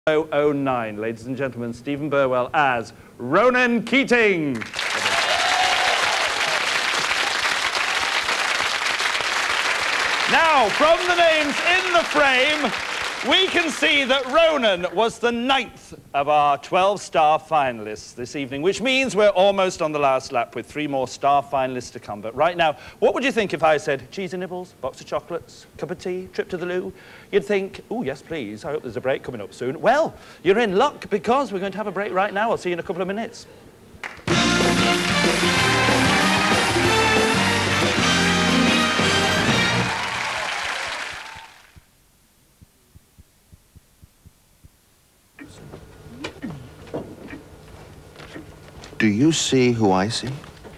009. Ladies and gentlemen, Stephen Burwell as Ronan Keating. Now, from the names in the frame, we can see that Ronan was the 9th of our 12-star finalists this evening, which means we're almost on the last lap with 3 more star finalists to come. But right now, what would you think if I said cheesy nibbles, box of chocolates, cup of tea, trip to the loo? You'd think, oh, yes, please, I hope there's a break coming up soon. Well, you're in luck because we're going to have a break right now. I'll see you in a couple of minutes. Do you see who I see?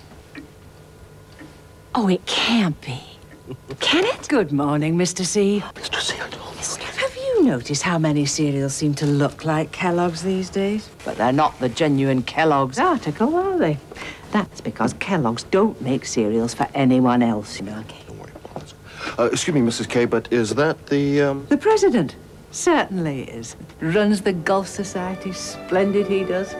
Oh, it can't be. Can it? Good morning, Mr. C. Mr. C, I told you. Have you noticed how many cereals seem to look like Kellogg's these days? But they're not the genuine Kellogg's article, are they? That's because Kellogg's don't make cereals for anyone else, you know. Don't worry. Excuse me, Mrs. K, but is that the, The president? Certainly is. Runs the Golf Society. Splendid he does.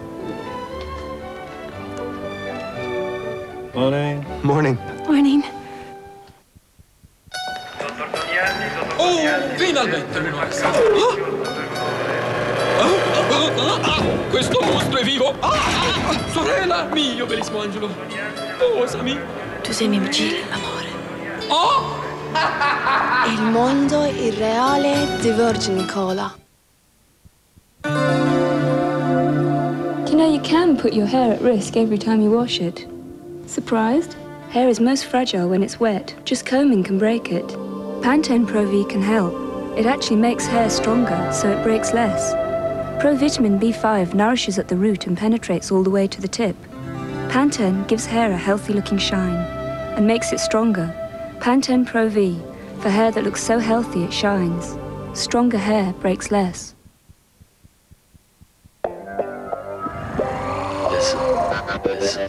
Morning. Morning. Morning. Oh, finalmente uno extra. Questo mostro è vivo. Sorella, mio bellissimo angelo. Posami. Tu sei mio vicino, l'amore. Oh! Il mondo irreale di Virgin Cola. Do you know you can put your hair at risk every time you wash it? Surprised? Hair is most fragile when it's wet. Just combing can break it. Pantene Pro V can help. It actually makes hair stronger, so it breaks less. Provitamin B5 nourishes at the root and penetrates all the way to the tip. Pantene gives hair a healthy-looking shine and makes it stronger. Pantene Pro V, for hair that looks so healthy it shines. Stronger hair breaks less. Listen.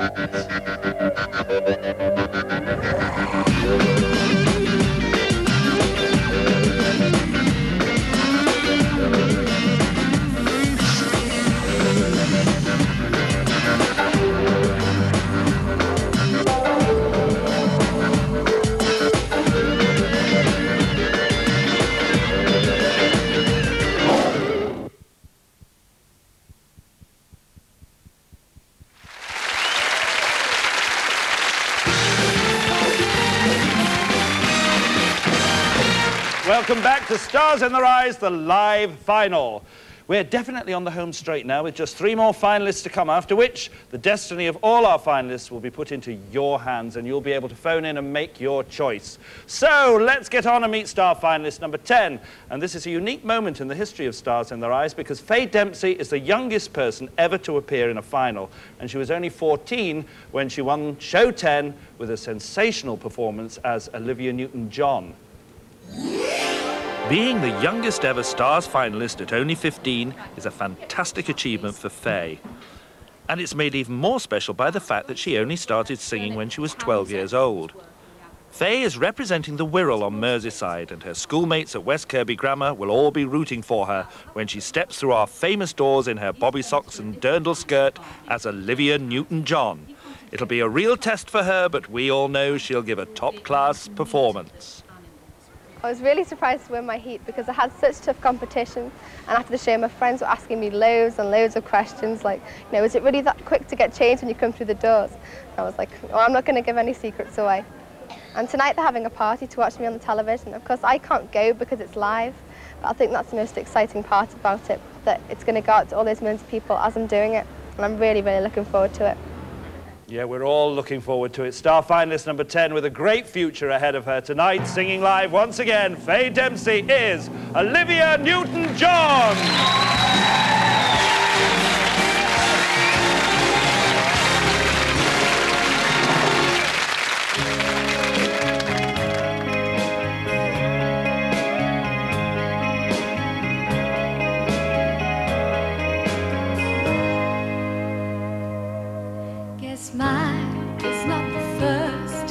Welcome back to Stars in Their Eyes, the live final. We're definitely on the home straight now with just 3 more finalists to come, after which the destiny of all our finalists will be put into your hands and you'll be able to phone in and make your choice. So let's get on and meet star finalist number 10. And this is a unique moment in the history of Stars in Their Eyes because Faye Dempsey is the youngest person ever to appear in a final. And she was only 14 when she won Show 10 with a sensational performance as Olivia Newton-John. Being the youngest ever Stars finalist at only 15 is a fantastic achievement for Faye. And it's made even more special by the fact that she only started singing when she was 12 years old. Faye is representing the Wirral on Merseyside, and her schoolmates at West Kirby Grammar will all be rooting for her when she steps through our famous doors in her bobby socks and dirndl skirt as Olivia Newton-John. It'll be a real test for her, but we all know she'll give a top-class performance. I was really surprised to win my heat because I had such tough competition, and after the show my friends were asking me loads and loads of questions like, you know, is it really that quick to get changed when you come through the doors? And I was like, oh, I'm not going to give any secrets away. And tonight they're having a party to watch me on the television. Of course I can't go because it's live, but I think that's the most exciting part about it, that it's going to go out to all those millions of people as I'm doing it, and I'm really, really looking forward to it. Yeah, we're all looking forward to it. Star finalist number 10 with a great future ahead of her tonight. Singing live once again, Faye Dempsey is Olivia Newton-John. Mine is not the first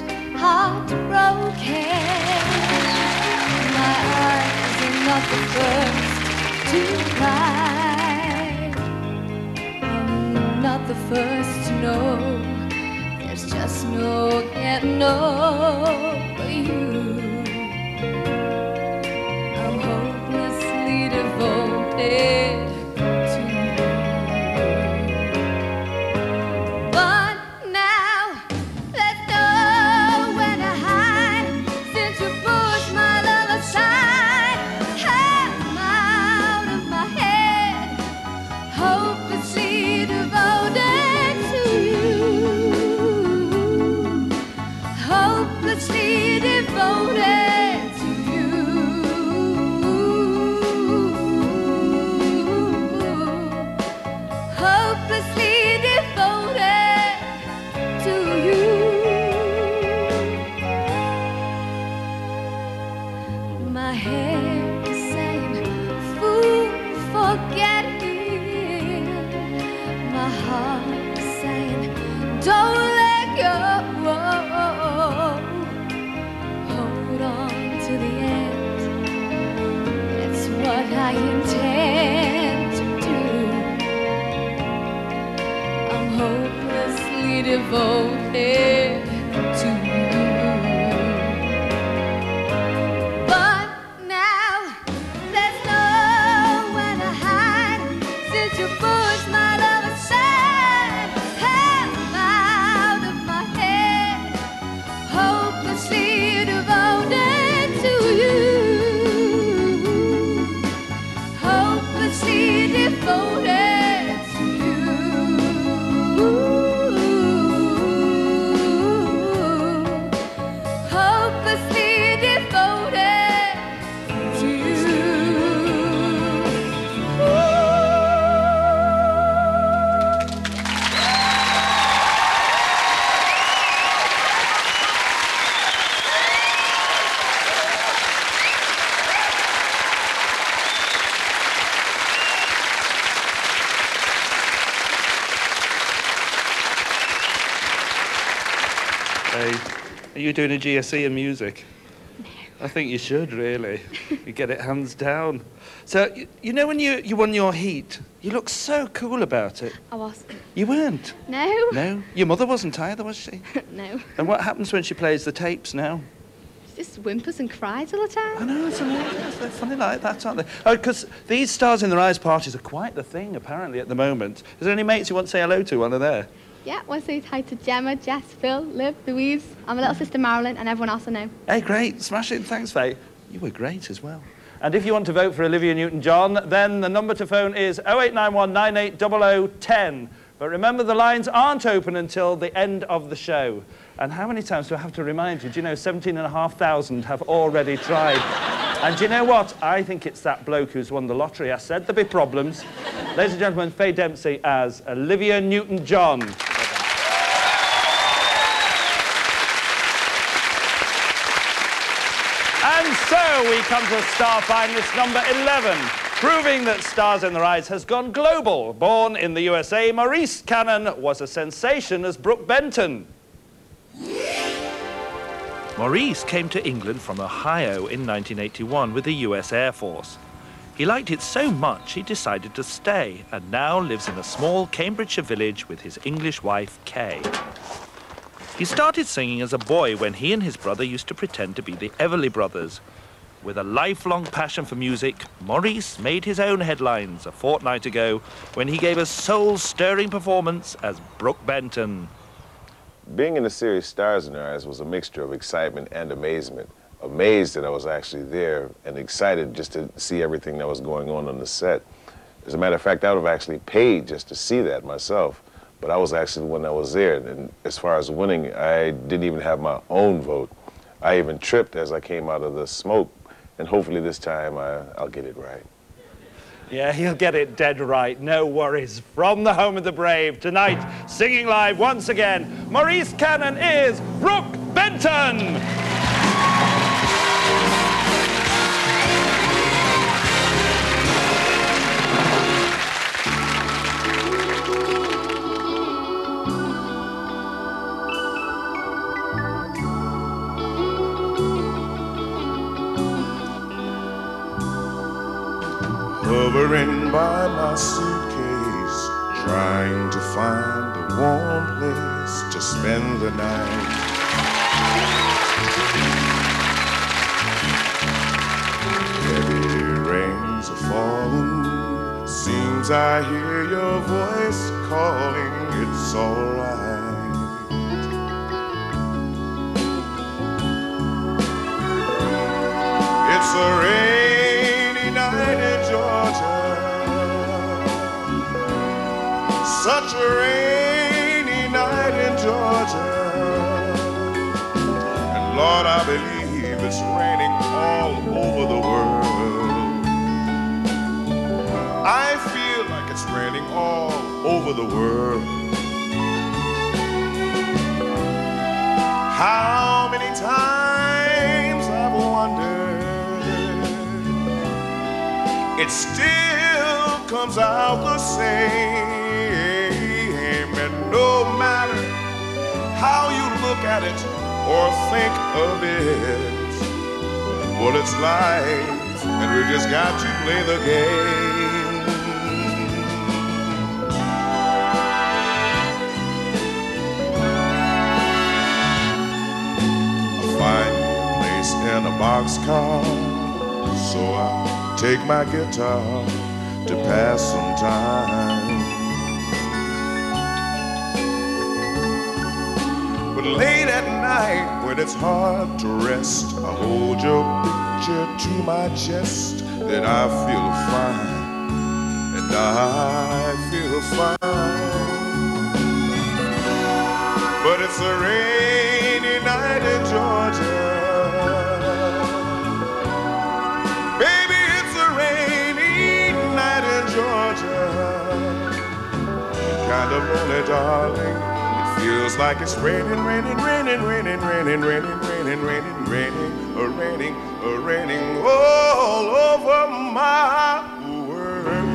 heartbroken. My eyes are not the first to cry. fight. I'm not the first to know. There's just no getting over you. I'm hopelessly devoted to you. But now there's nowhere to hide since you pushed my love aside. I'm out of my head, hopelessly devoted to you. Hopelessly devoted to you. Hopelessly devoted to you. My head is saying, fool, forget it. My heart is saying, don't let go. Hold on to the end. It's what I intend to do. I'm hopelessly devoted to you. But now there's nowhere to hide since you pushed my love aside. I'm out of my head, hopelessly devoted to you. Hopelessly devoted to you. Hopelessly devoted to you. Hey, are you doing a GSE in music? No. I think you should, really. You get it hands down. So, you know when you won your heat, you looked so cool about it. I wasn't. You weren't? No. No? Your mother wasn't either, was she? No. And what happens when she plays the tapes now? She just whimpers and cries all the time. I know, it's amazing. They're funny like that, aren't they? Oh, because these Stars in the Rise parties are quite the thing, apparently, at the moment. Is there any mates you want to say hello to while they're there? Yeah, I want to say hi to Gemma, Jess, Phil, Liv, Louise, and my little sister Marilyn, and everyone else I know. Hey, great. Smashing. Thanks, Faye. You were great as well. And if you want to vote for Olivia Newton-John, then the number to phone is 0891 980010. But remember, the lines aren't open until the end of the show. And how many times do I have to remind you? Do you know 17,500 have already tried? And do you know what? I think it's that bloke who's won the lottery. I said there'd be problems. Ladies and gentlemen, Faye Dempsey as Olivia Newton-John. And so we come to star finalist number 11, proving that Stars in the Rise has gone global. Born in the USA, Maurice Cannon was a sensation as Brooke Benton. Maurice came to England from Ohio in 1981 with the US Air Force. He liked it so much he decided to stay and now lives in a small Cambridgeshire village with his English wife, Kay. He started singing as a boy when he and his brother used to pretend to be the Everly Brothers. With a lifelong passion for music, Maurice made his own headlines a fortnight ago when he gave a soul-stirring performance as Brooke Benton. Being in the series Stars in the Rise was a mixture of excitement and amazement. Amazed that I was actually there and excited just to see everything that was going on the set. As a matter of fact, I would have actually paid just to see that myself, but I was actually the one that was there. And as far as winning, I didn't even have my own vote. I even tripped as I came out of the smoke, and hopefully this time I'll get it right. Yeah, he'll get it dead right, no worries. From the home of the brave, tonight, singing live once again, Maurice Cannon is Brooke Benton! Hovering by by my suitcase, trying to find a warm place to spend the night. Heavy rains are falling, seems I hear your voice calling, it's alright. It's a rainy night in Georgia, such a rainy night in Georgia. And Lord, I believe it's raining all over the world. I feel like it's raining all over the world. How many times I've wondered, it still comes out the same. And no matter how you look at it or think of it, well, it's life, and we just got to play the game. Find me a place in a boxcar, so I'll take my guitar to pass some time. But late at night, when it's hard to rest, I hold your picture to my chest, then I feel fine, and I feel fine. But it's a rainy night in Georgia. Baby, it's a rainy night in Georgia. Kind of lonely, darling. It feels like it's raining, raining, raining, raining, raining, raining, raining, raining, raining, raining, raining all over my world.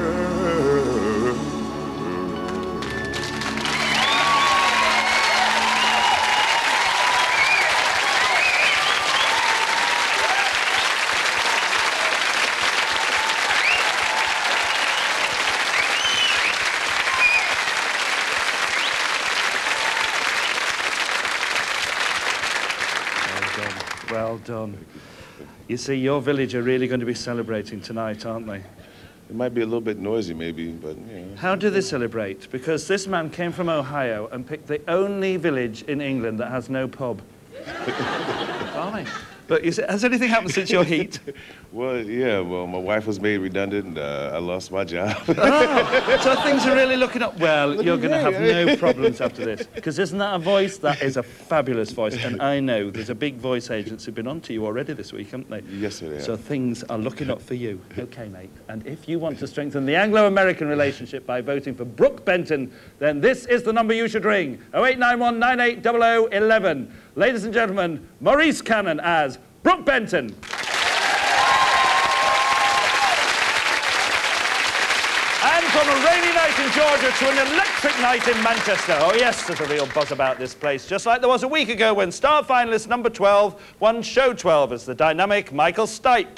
Well done. You see, your village are really going to be celebrating tonight, aren't they? It might be a little bit noisy, maybe, but, you know. How do they celebrate? Because this man came from Ohio and picked the only village in England that has no pub. Blimey. But you see, has anything happened since your heat? Well, yeah, well, my wife was made redundant, and I lost my job. Oh, so things are really looking up. Well, you're going to have no problems after this. Because isn't that a voice? That is a fabulous voice. And I know there's a big voice agents who've been on to you already this week, haven't they? Yes, they have. So things are looking up for you. OK, mate. And if you want to strengthen the Anglo-American relationship by voting for Brooke Benton, then this is the number you should ring. 0891 9800 11. Ladies and gentlemen, Maurice Cannon as Brooke Benton. And from a rainy night in Georgia to an electric night in Manchester. Oh yes, there's a real buzz about this place, just like there was a week ago when star finalist number 12 won show 12 as the dynamic Michael Stipe.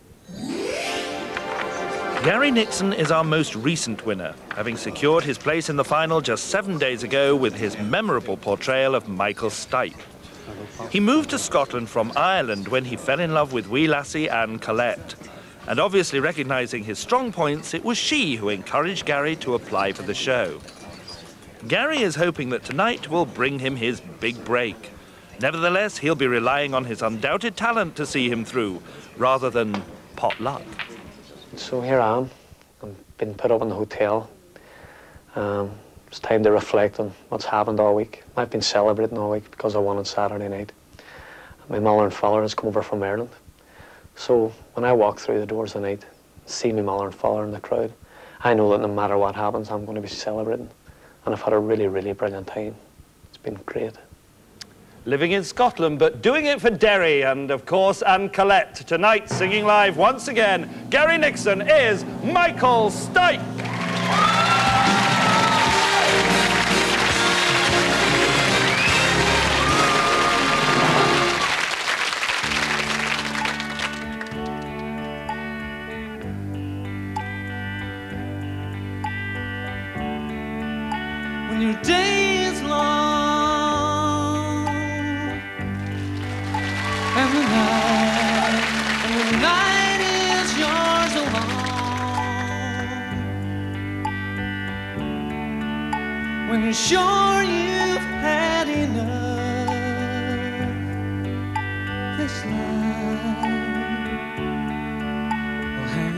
Gary Nixon is our most recent winner, having secured his place in the final just 7 days ago with his memorable portrayal of Michael Stipe. He moved to Scotland from Ireland when he fell in love with wee lassie Anne Collette. And obviously recognising his strong points, it was she who encouraged Gary to apply for the show. Gary is hoping that tonight will bring him his big break. Nevertheless, he'll be relying on his undoubted talent to see him through, rather than pot luck. So here I am. I've been put up in the hotel. It's time to reflect on what's happened all week. I've been celebrating all week because I won on Saturday night. My mother and father has come over from Ireland. So when I walk through the doors tonight, see my mother and father in the crowd, I know that no matter what happens, I'm going to be celebrating. And I've had a really, really brilliant time. It's been great. Living in Scotland, but doing it for Derry, and of course Anne Collette. Tonight, singing live once again, Gary Nixon is Michael Stipe. your day is long, and the night is yours alone. When you're sure you've had enough, this life will hang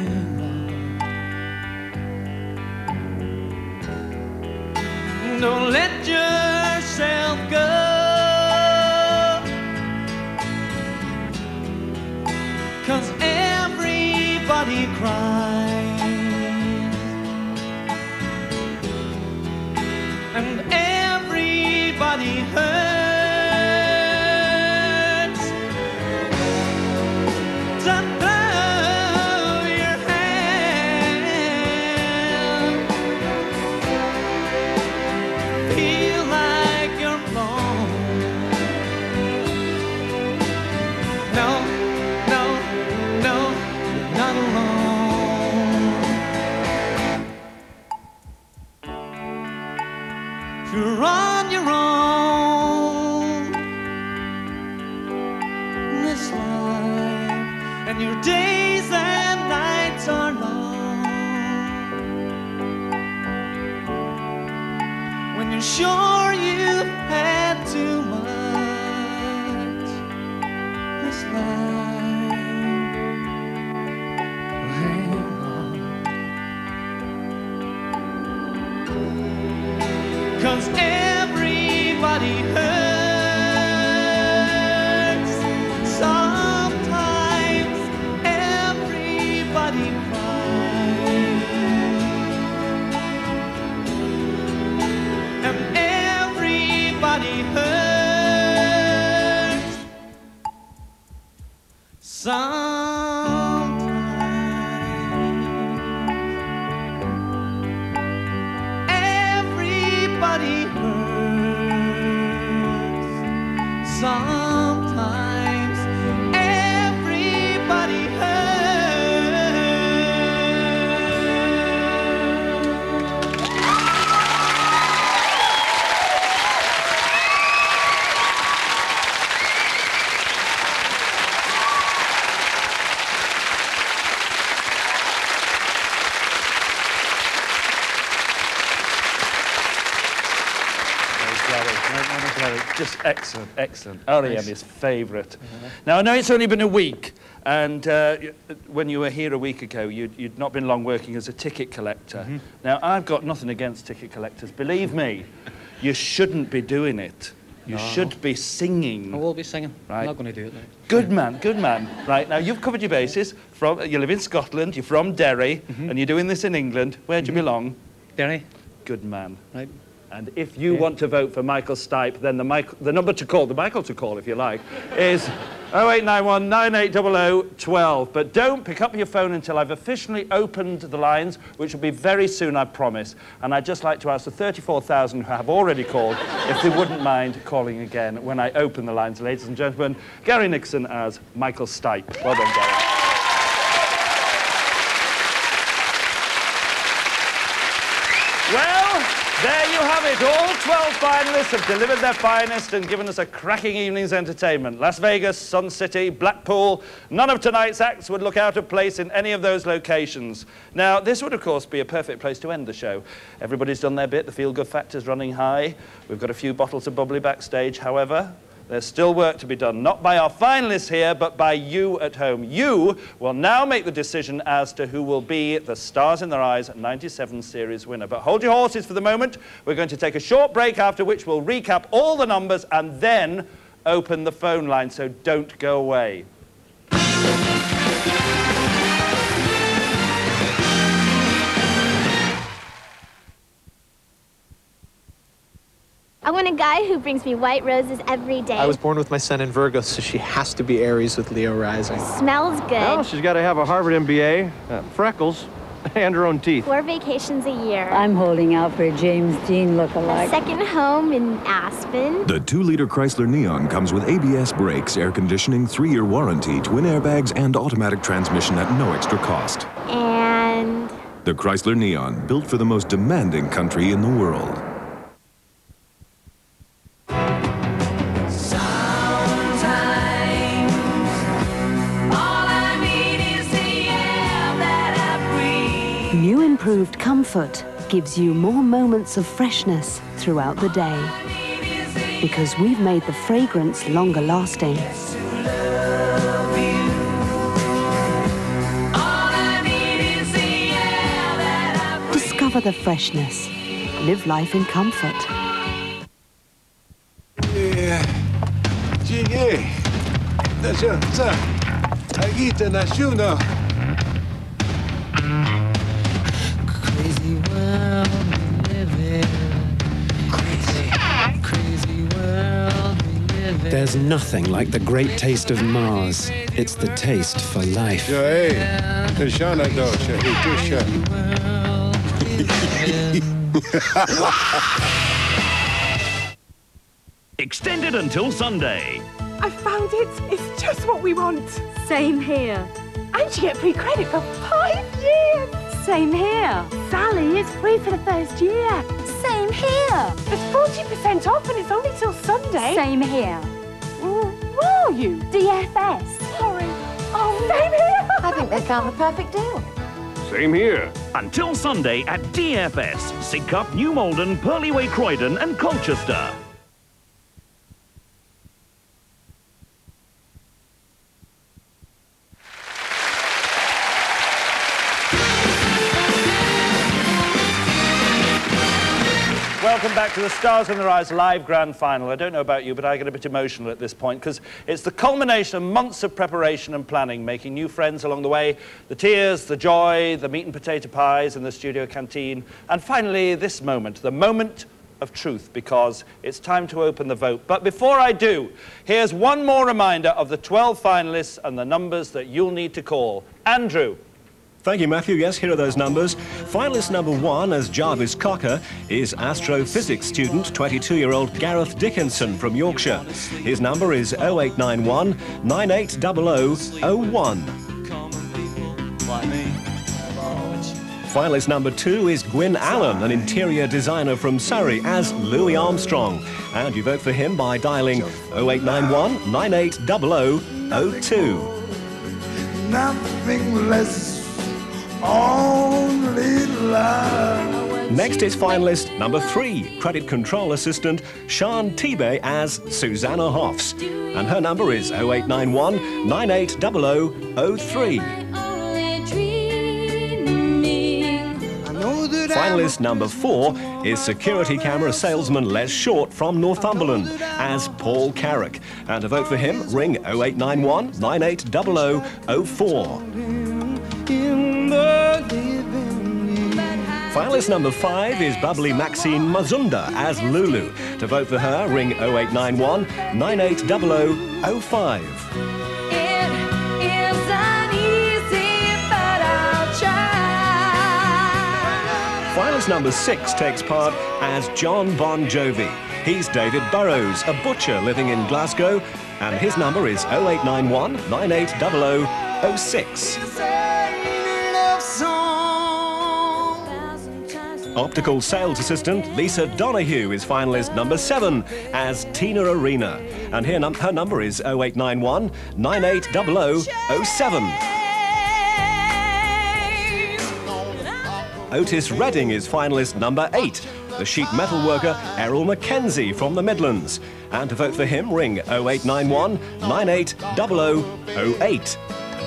on. Don't let yourself go, 'cause everybody cries and everybody hurts. So throw your hand, feel like you're blown. No, no, no, you're not alone. If you're on your own in this life, and your days and nights are long, when you're sure you've had too much, this life will hang on. 'Cause everybody hurts. Sometimes everybody cries, and everybody hurts. Sometimes everybody hurts. Sometimes everybody Just excellent, excellent. R.E.M. is favourite. Now, I know it's only been a week, and when you were here a week ago, you'd not been long working as a ticket collector. Now, I've got nothing against ticket collectors. Believe me, you shouldn't be doing it. You should be singing. I will be singing. Right. I'm not going to do it now. Good man, good man. Right, now you've covered your bases. You live in Scotland, you're from Derry, and you're doing this in England. Where do you belong? Derry. Good man. Right. And if you want to vote for Michael Stipe, then the number to call, the Michael to call if you like, is 0891 9800 12. But don't pick up your phone until I've officially opened the lines, which will be very soon, I promise. And I'd just like to ask the 34,000 who have already called if they wouldn't mind calling again when I open the lines. Ladies and gentlemen, Gary Nixon as Michael Stipe. Well done, Gary. Well, there you have it. All 12 finalists have delivered their finest and given us a cracking evening's entertainment. Las Vegas, Sun City, Blackpool. None of tonight's acts would look out of place in any of those locations. Now, this would, of course, be a perfect place to end the show. Everybody's done their bit. The feel-good factor's running high. We've got a few bottles of bubbly backstage. However, there's still work to be done, not by our finalists here, but by you at home. You will now make the decision as to who will be the Stars in Their Eyes 97 series winner. But hold your horses for the moment. We're going to take a short break, after which we'll recap all the numbers and then open the phone line, so don't go away. I want a guy who brings me white roses every day. I was born with my sun in Virgo, so she has to be Aries with Leo rising. Smells good. Well, she's got to have a Harvard MBA, freckles, and her own teeth. 4 vacations a year. I'm holding out for a James Dean look-alike. A second home in Aspen. The 2-liter Chrysler Neon comes with ABS brakes, air conditioning, 3-year warranty, twin airbags, and automatic transmission at no extra cost. And The Chrysler Neon, built for the most demanding country in the world. New improved comfort gives you more moments of freshness throughout the day. Because we've made the fragrance longer lasting. Discover the freshness. Live life in comfort. Yeah. Crazy world we live in. Crazy world we live in. There's nothing like the great taste of Mars. It's the taste for life. Extended until Sunday. I found it. It's just what we want. Same here. And you get free credit for 5 years. Same here. Sally, it's free for the first year. Same here. There's 40% off and it's only till Sunday. Same here. Where are you? DFS. Sorry. Oh, same here. I think they found the perfect deal. Same here. Until Sunday at DFS. Sidcup, New Malden, Purley-Way, Croydon and Colchester. Welcome back to the Stars in the Rise live grand final. I don't know about you, but I get a bit emotional at this point because it's the culmination of months of preparation and planning, making new friends along the way, the tears, the joy, the meat and potato pies in the studio canteen, and finally this moment, the moment of truth, because it's time to open the vote. But before I do, here's one more reminder of the 12 finalists and the numbers that you'll need to call. Andrew. Thank you, Matthew. Yes, here are those numbers. Finalist number 1 as Jarvis Cocker is astrophysics student, 22-year-old Gareth Dickinson from Yorkshire. His number is 0891 980001. Finalist number 2 is Gwyn Allen, an interior designer from Surrey, as Louis Armstrong. And you vote for him by dialing 0891 980002. Nothing less. Only love. Next is finalist number 3, credit control assistant Sian Tebe as Susanna Hoffs. And her number is 0891 980003. Finalist number 4 is security camera salesman Les Short from Northumberland as Paul Carrick. And to vote for him, ring 0891 980004. Finalist number 5 is bubbly Maxine Mazunda as Lulu. To vote for her, ring 0891 980005. Finalist number 6 takes part as John Bon Jovi. He's David Burrows, a butcher living in Glasgow, and his number is 0891 980006. Optical sales assistant Lisa Donahue is finalist number 7 as Tina Arena. And here her number is 0891 980007. Otis Redding is finalist number 8, the sheet metal worker Errol Mackenzie from the Midlands. And to vote for him, ring 0891 980008.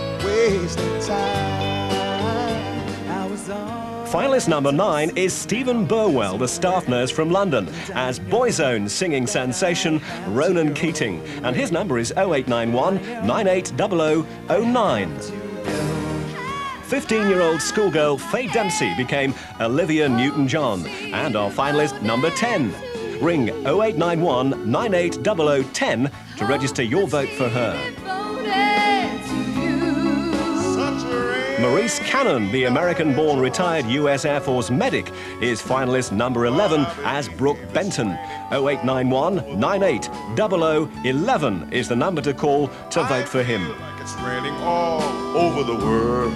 Finalist number 9 is Stephen Burwell, the staff nurse from London, as Boyzone singing sensation Ronan Keating. And his number is 0891 980009. 15-year-old schoolgirl Faye Dempsey became Olivia Newton-John, and our finalist number 10. Ring 0891 980010 to register your vote for her. Maurice Cannon, the American-born retired U.S. Air Force medic, is finalist number 11 as Brooke Benton. 0891 980011 is the number to call to vote for him. It's raining all over the world.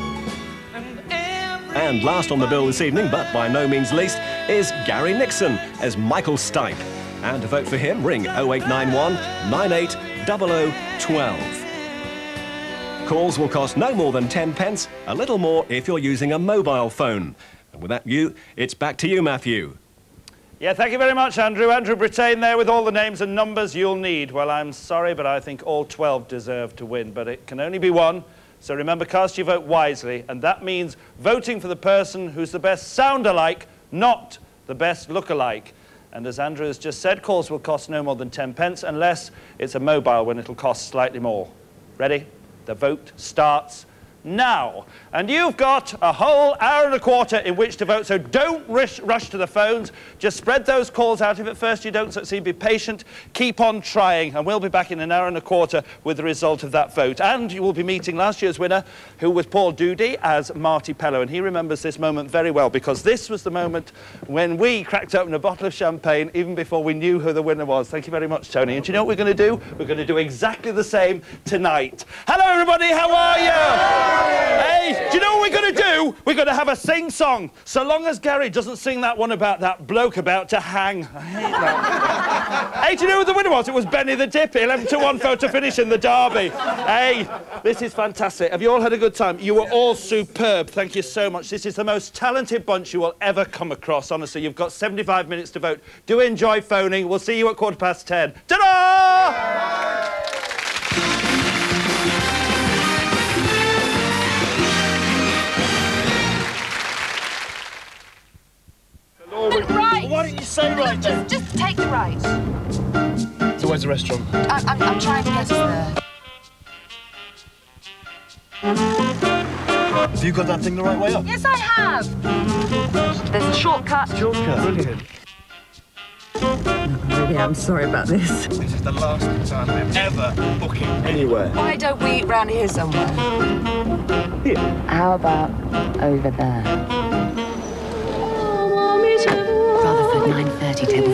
And last on the bill this evening, but by no means least, is Gary Nixon as Michael Stipe. And to vote for him, ring 0891 980012. Calls will cost no more than 10 pence, a little more if you're using a mobile phone. And with that, it's back to you, Matthew. Yeah, thank you very much, Andrew. Andrew Brittain there with all the names and numbers you'll need. Well, I'm sorry, but I think all 12 deserve to win, but it can only be one. So remember, cast your vote wisely, and that means voting for the person who's the best sound-alike, not the best look-alike. And as Andrew has just said, calls will cost no more than 10 pence, unless it's a mobile when it'll cost slightly more. Ready? The vote starts now. And you've got a whole hour and a quarter in which to vote, so don't rush to the phones. Just spread those calls out. If at first you don't succeed, be patient. Keep on trying, and we'll be back in an hour and a quarter with the result of that vote. And you will be meeting last year's winner, who was Paul Doody, as Marty Pellow. And he remembers this moment very well, because this was the moment when we cracked open a bottle of champagne even before we knew who the winner was. Thank you very much, Tony. And do you know what we're going to do? We're going to do exactly the same tonight. Hello, everybody. How are you? Hey, do you know what we're going to do? We're going to have a sing-song. So long as Gary doesn't sing that one about that bloke about to hang. I hate that. Hey, do you know who the winner was? It was Benny the Dip. 11-1 photo finish in the derby. Hey, this is fantastic. Have you all had a good time? You were all superb. Thank you so much. This is the most talented bunch you will ever come across. Honestly, you've got 75 minutes to vote. Do enjoy phoning. We'll see you at 10:15. Ta-da! Right. Why didn't you say right then? Just take the right. So where's the restaurant? I'm trying to get us there. Have you got that thing the right way up? Yes, I have. There's a shortcut. Shortcut. Brilliant. Really, I'm sorry about this. This is the last time I'm ever booking anywhere. Why don't we eat round here somewhere? Here. How about over there? Rutherford, 9:30, table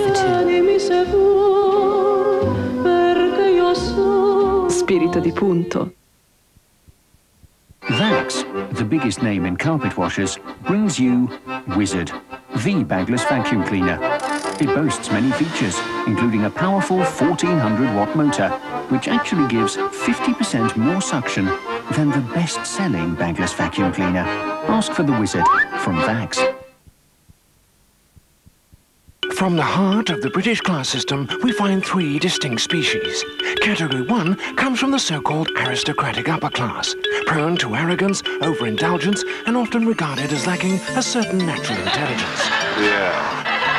for 2. Spirito di punto. Vax, the biggest name in carpet washers, brings you Wizard, the bagless vacuum cleaner. It boasts many features, including a powerful 1400-watt motor, which actually gives 50% more suction than the best-selling bagless vacuum cleaner. Ask for the Wizard from Vax. From the heart of the British class system, we find 3 distinct species. Category 1 comes from the so-called aristocratic upper class, prone to arrogance, overindulgence, and often regarded as lacking a certain natural intelligence. Yeah.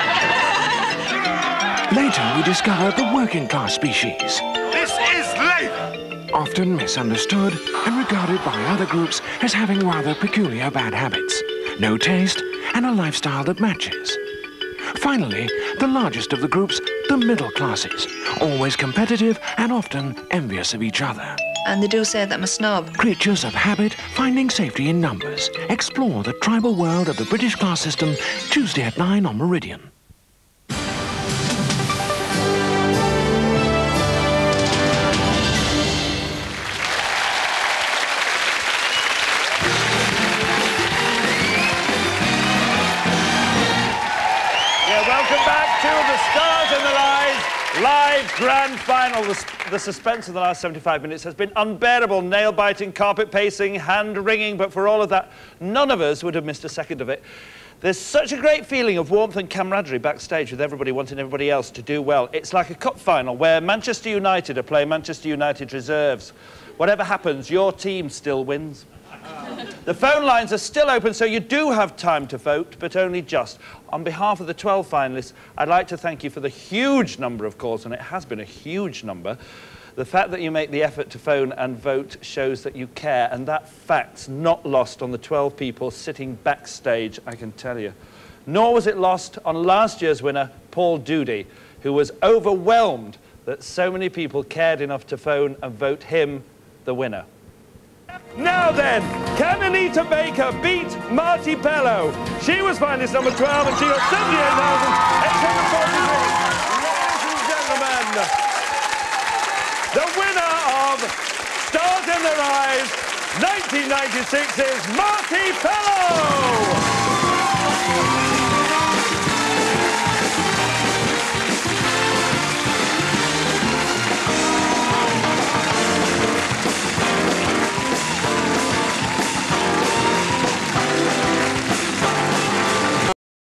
Later, we discover the working class species. This is life! Often misunderstood and regarded by other groups as having rather peculiar bad habits, no taste, and a lifestyle that matches. Finally, the largest of the groups, the middle classes, always competitive and often envious of each other. And they do say that I'm a snob. Creatures of habit, finding safety in numbers. Explore the tribal world of the British class system, Tuesday at 9 on Meridian. Welcome back to the Stars and the Lies live grand final. The suspense of the last 75 minutes has been unbearable. Nail-biting, carpet-pacing, hand-wringing, but for all of that, none of us would have missed a second of it. There's such a great feeling of warmth and camaraderie backstage with everybody wanting everybody else to do well. It's like a cup final where Manchester United are playing Manchester United reserves. Whatever happens, your team still wins. The phone lines are still open, so you do have time to vote, but only just. On behalf of the 12 finalists, I'd like to thank you for the huge number of calls, and it has been a huge number. The fact that you make the effort to phone and vote shows that you care, and that fact's not lost on the 12 people sitting backstage, I can tell you. Nor was it lost on last year's winner, Paul Doody, who was overwhelmed that so many people cared enough to phone and vote him the winner. Now then, can Anita Baker beat Marty Pellow? She was finalist number 12 and she got 78,843. Ladies and gentlemen, the winner of Stars in Their Eyes 1996 is Marty Pellow!